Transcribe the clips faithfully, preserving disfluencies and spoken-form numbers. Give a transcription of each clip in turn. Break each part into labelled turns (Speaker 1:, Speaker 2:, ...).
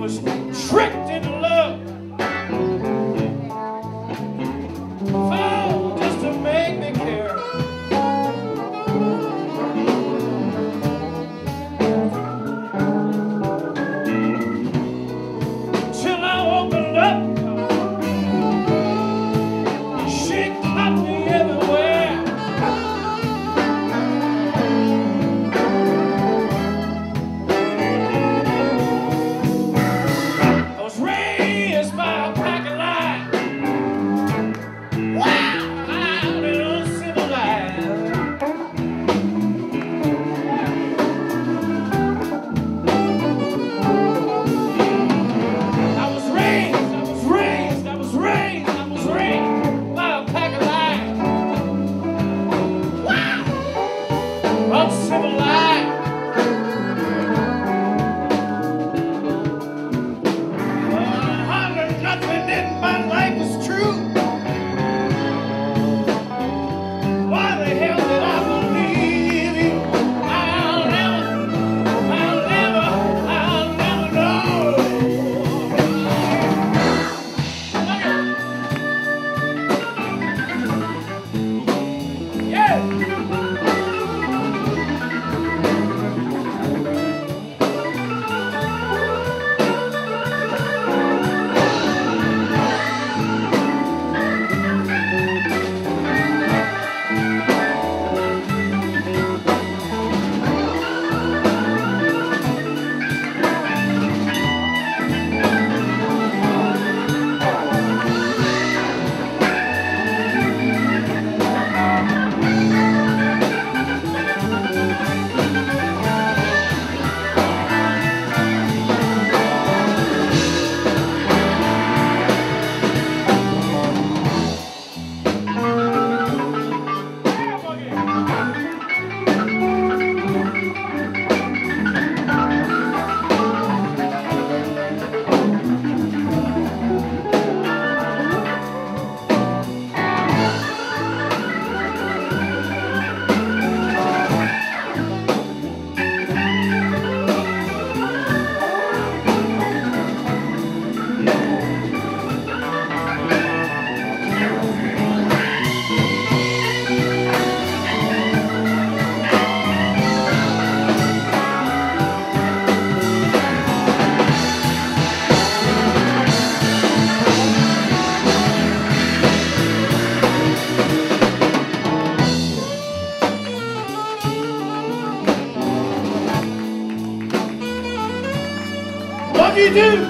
Speaker 1: was tricked into love. Found just to make me care. Till I opened up, she caught me everywhere. I was raised by a pack of lies. Wild and uncivilized. I was raised, I was raised, I was raised, I was raised by a pack of lies. Wild, uncivilized. Nothing in my life is true. Why the hell did I believe you? I'll never, I'll never, I'll never know. Yeah. What do you do?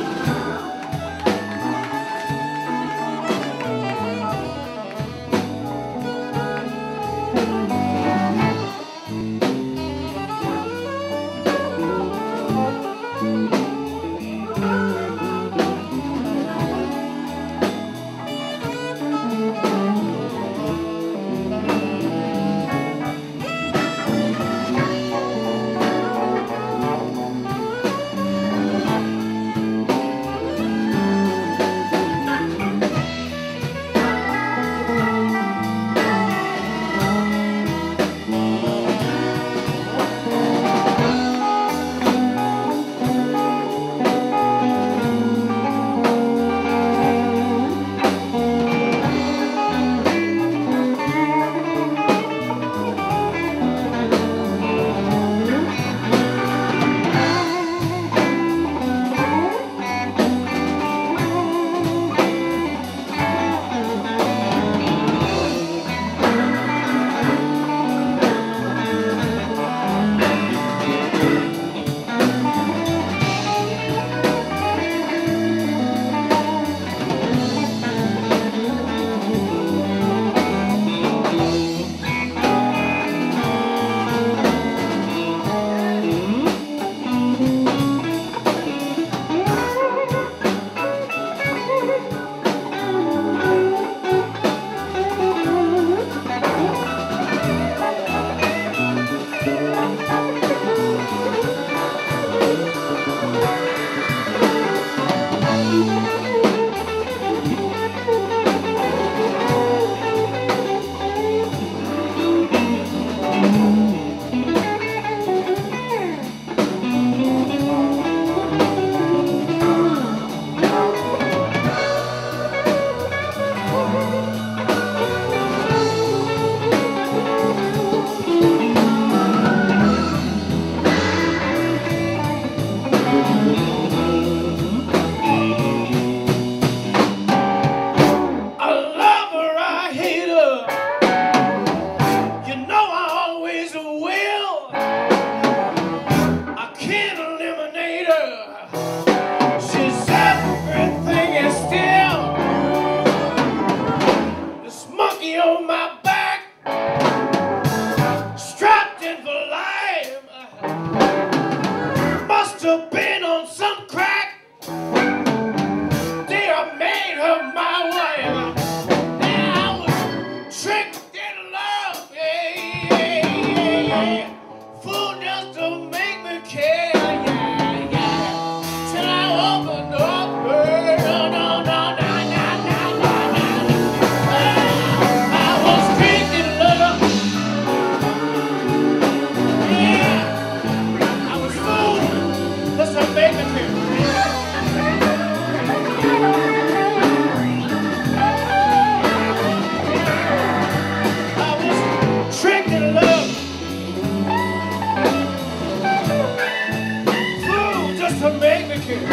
Speaker 1: make me kiss.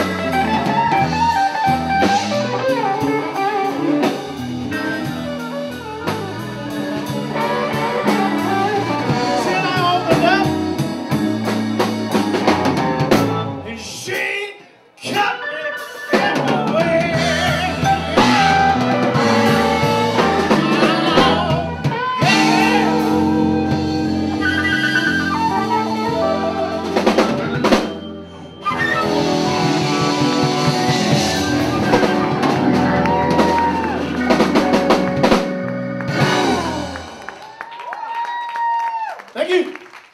Speaker 1: Till I opened up, and she cut me everywhere. Thank you.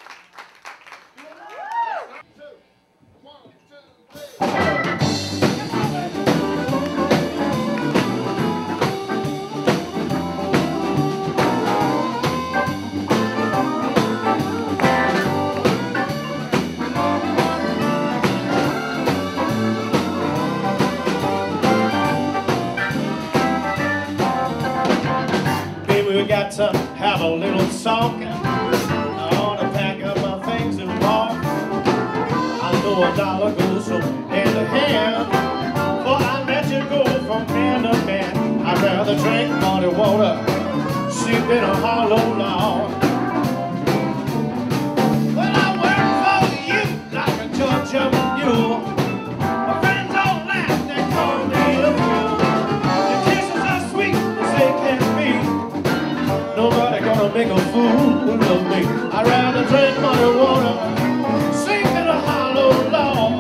Speaker 1: Baby, we got to have a little talk. A dollar goes from hand to hand, for I let you go from man to man. I'd rather drink muddy water, sleep in a hollow log. Well, I work for you like a Georgia mule. My friends all laugh, they call me a fool. The kisses are sweet as they can be. Nobody gonna make a fool of me. I'd rather drink muddy water, sleep in a hollow log.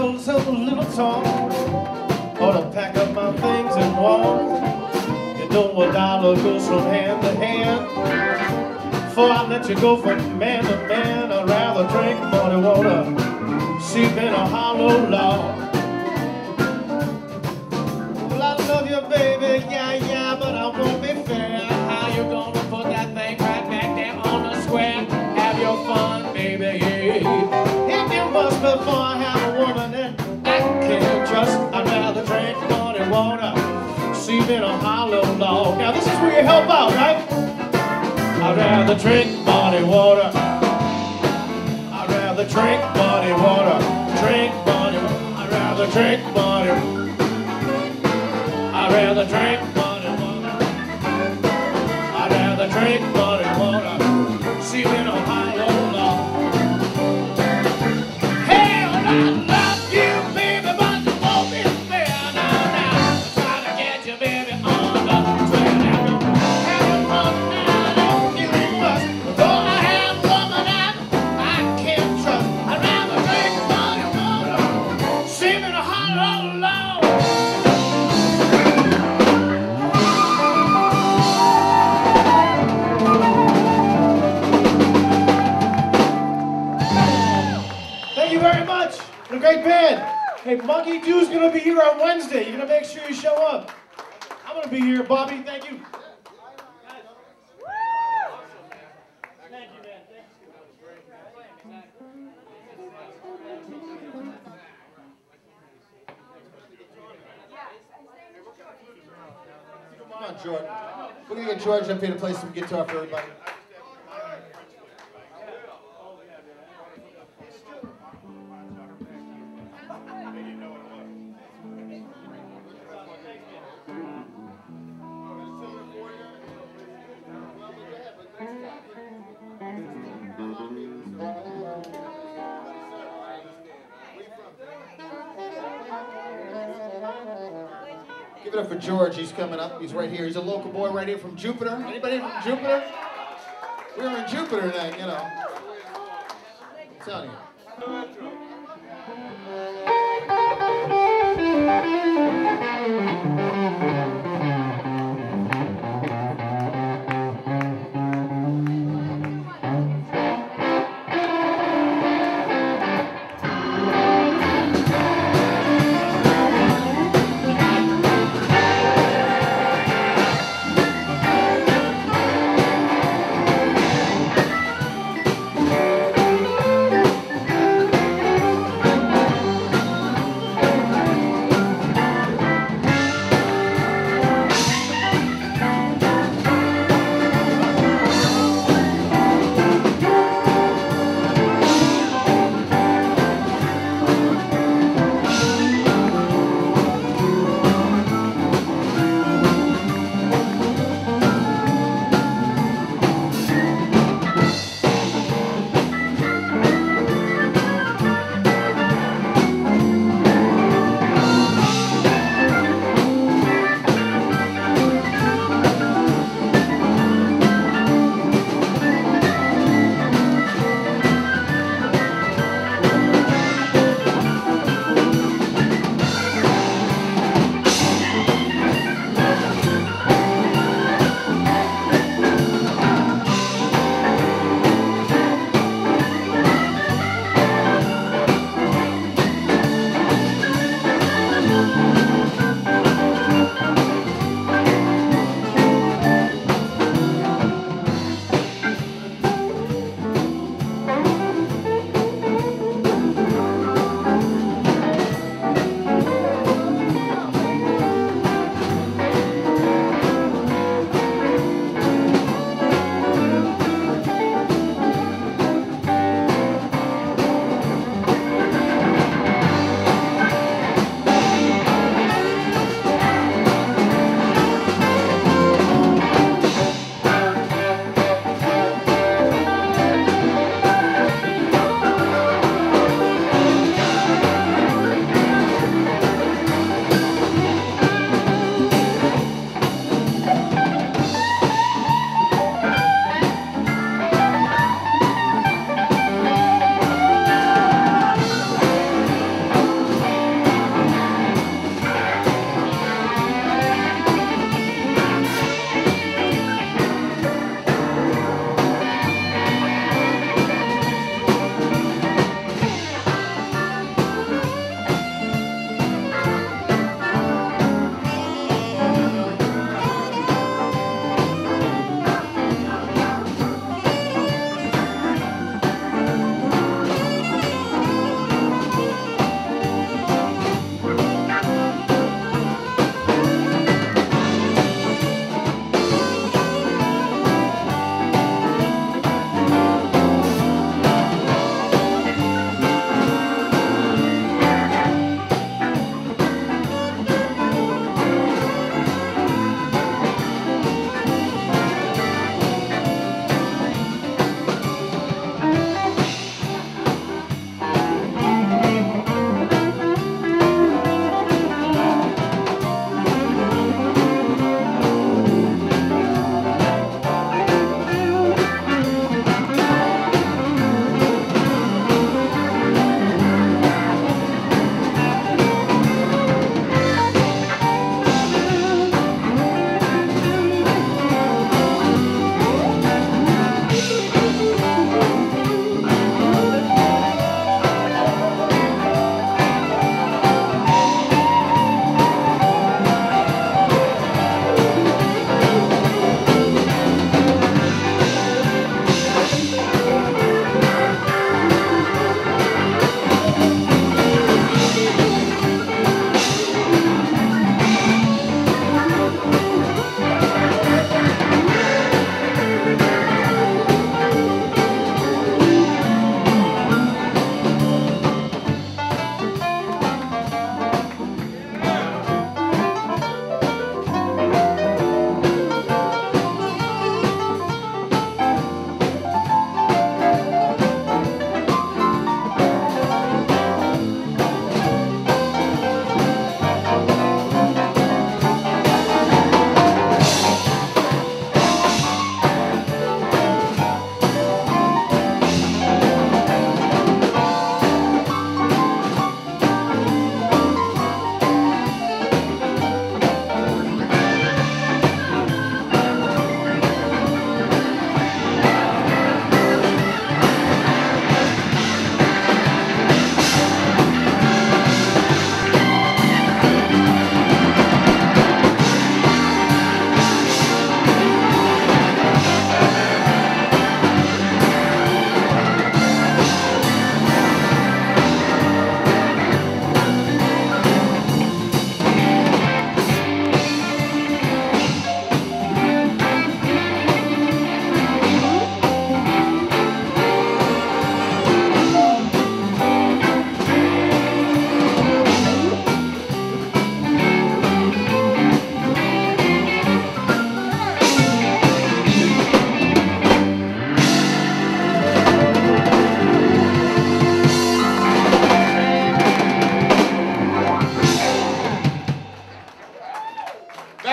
Speaker 1: told myself a little talk. Ought to pack up my things and walk. You know a dollar goes from hand to hand. Before I let you go from man to man, I'd rather drink muddy water, sleep in a hollow log. Well, I love you, baby, yeah, yeah, but I won't be fair. How you gonna put that thing right back there on the square? Have your fun, baby, yeah. If you must before I have a woman that I can't trust, I'd rather drink muddy water, sleep in a hollow log. Now this is where you help out, right? I'd rather drink muddy water. I'd rather drink muddy water. Drink muddy water. I'd rather drink muddy water. I'd rather drink muddy water. I'd rather drink muddy water. See me in a hollow log. Hell, I love you, baby, but you won't be fair. Now, now, I'm trying to get you, baby, on the trail. Now, have your fun now. A great band. Hey, Monkey Dew's gonna be here on Wednesday. You're gonna make sure you show up. I'm gonna be here. Bobby, thank you. Thank you, man.
Speaker 2: Come on, George. We're gonna get George up here to play some guitar for everybody. Give it up for George. He's coming up. He's right here. He's a local boy right here from Jupiter. Anybody from Jupiter? We were in Jupiter tonight, you know. I'm telling you.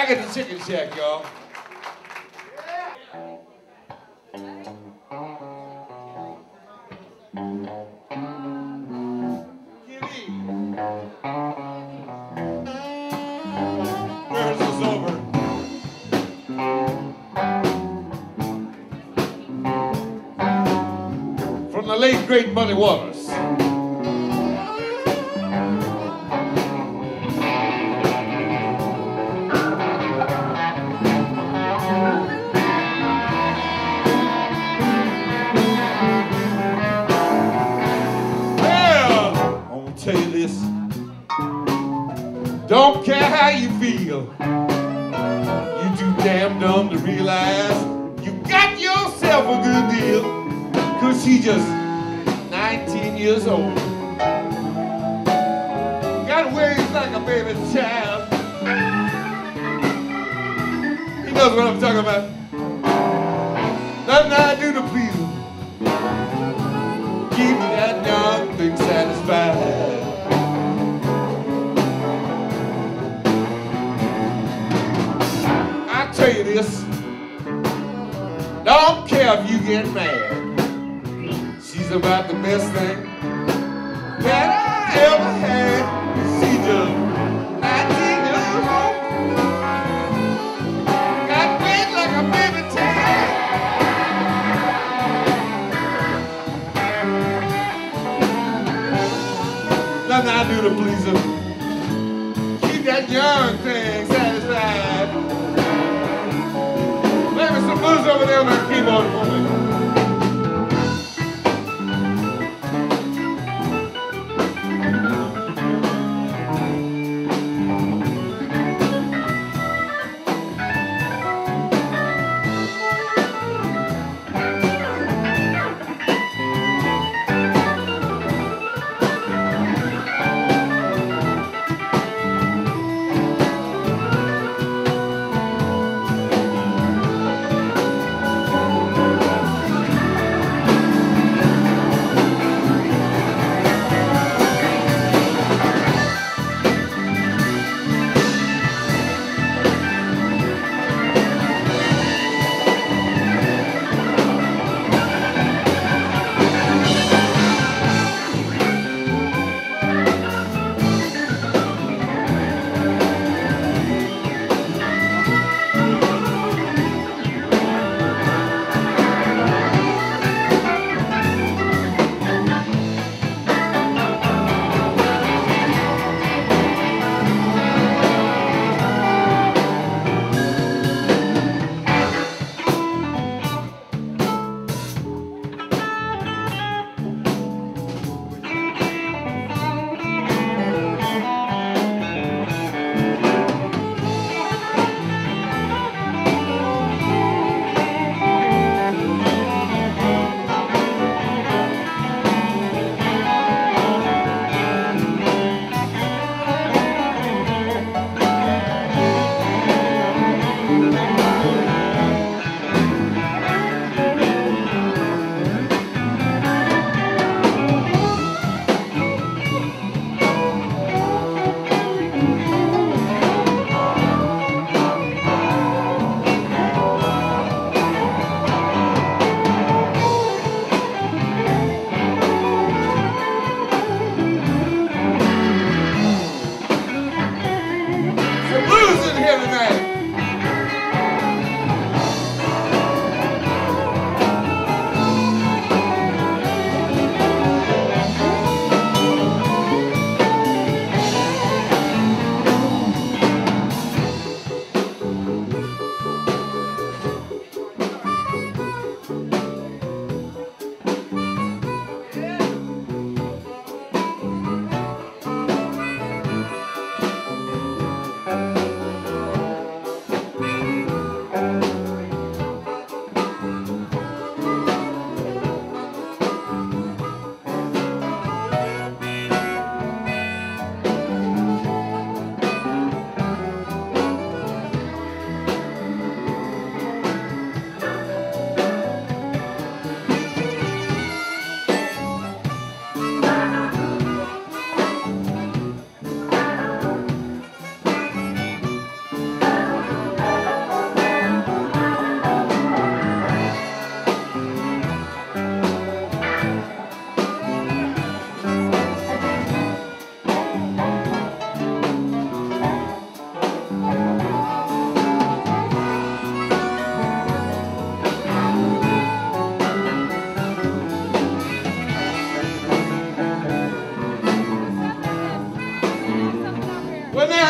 Speaker 3: Back at the chicken shack, y'all. Rehearsal's over. From the late great Muddy Waters. Tell you this, don't care how you feel, you too damn dumb to realize you got yourself a good deal, cause she's just nineteen years old. Got ways like a baby child. He knows what I'm talking about. Nothing I do to please him. Keep that young thing satisfied. I tell you this, don't care if you get mad. She's about the best thing that I ever had. She just nineteen years old. Got wet like a baby child. Nothing I do to please her. Keep that young thing satisfied. Play me some blues over there on that keyboard for me.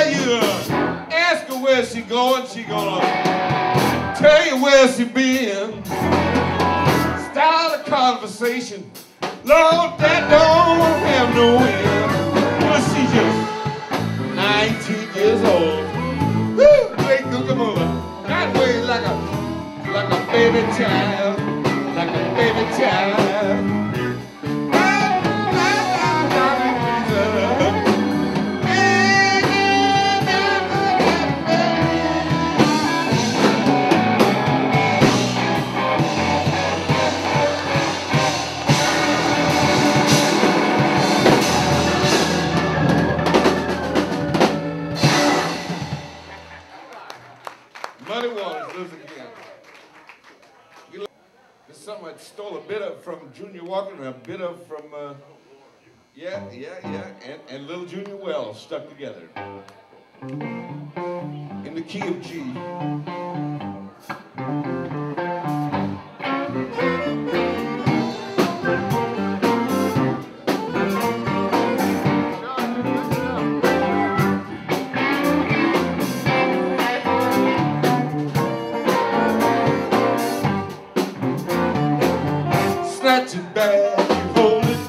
Speaker 3: tell you, uh, ask her where she going, she gonna tell you where she been. Start a conversation, Lord, that don't have no end. But she's just nineteen years old. Woo, great cookamola. That way like a, like a baby child, like a baby child. Muddy Waters lives again. You look, there's something I stole a bit of from Junior Walker and a bit of from, uh, yeah, yeah, yeah, and, and Little Junior Wells stuck together. In the key of G. Snatch it back and hold it,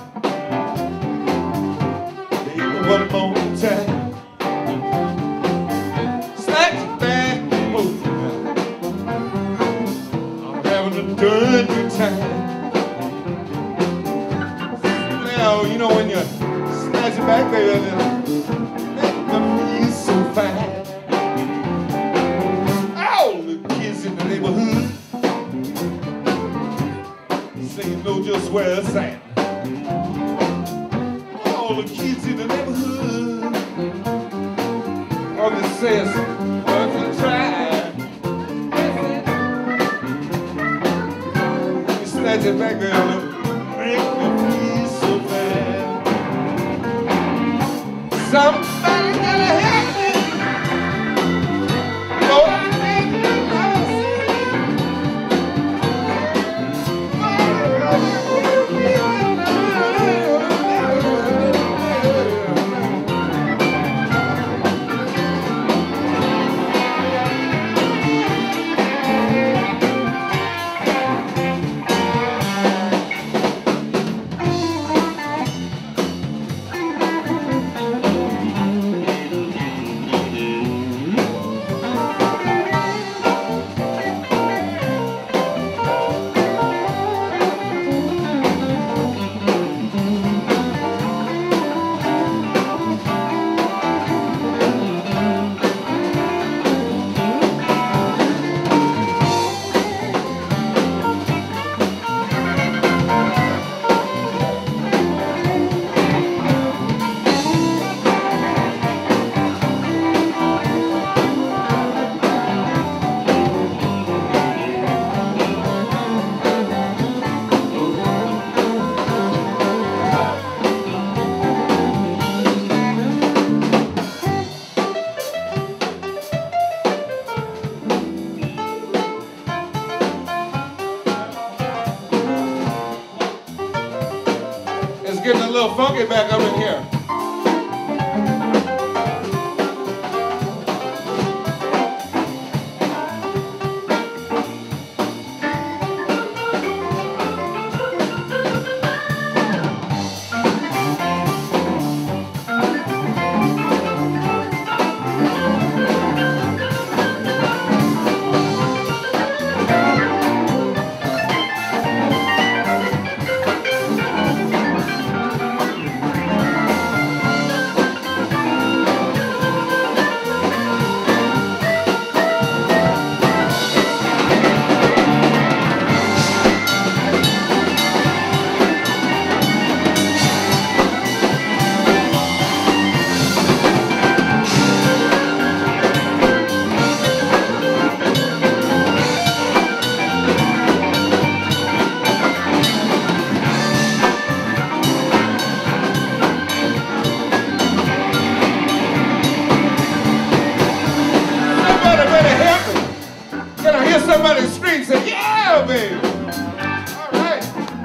Speaker 3: baby, one more time. Snatch it back and hold it now. I'm having a dirty time. Now, you know when you snatch it back, baby, it make me feel so fine. All the kids in the neighborhood, you know just where it's at. All the kids in the neighborhood, all they say is worth a try. You snatch it back, girl, and make me feel so bad. Somebody gotta help me. Lord, make me getting a little funky back up in here. Somebody scream, say, yeah, baby. All right.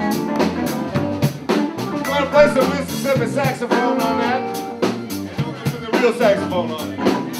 Speaker 3: You want to play some Mississippi saxophone on that? And we're going to put the real saxophone on it.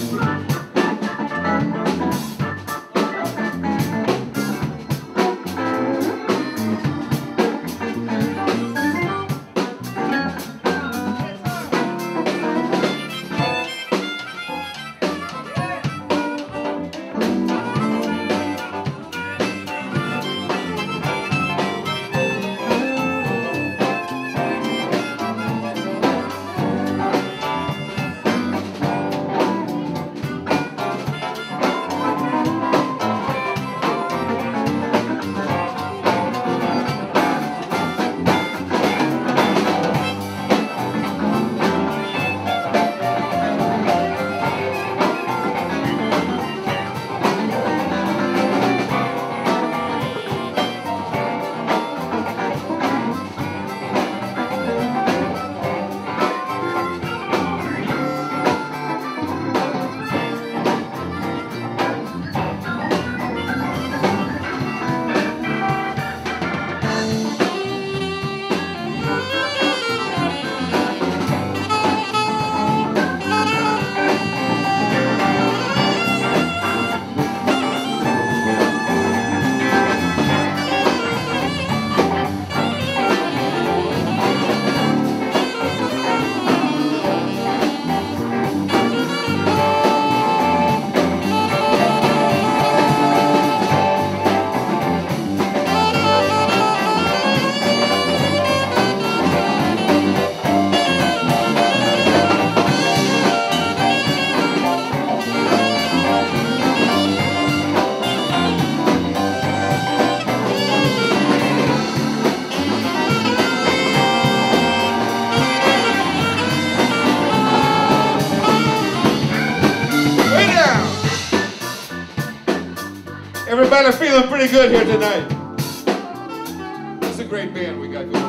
Speaker 3: Everybody feeling pretty good here tonight. It's a great band we got going.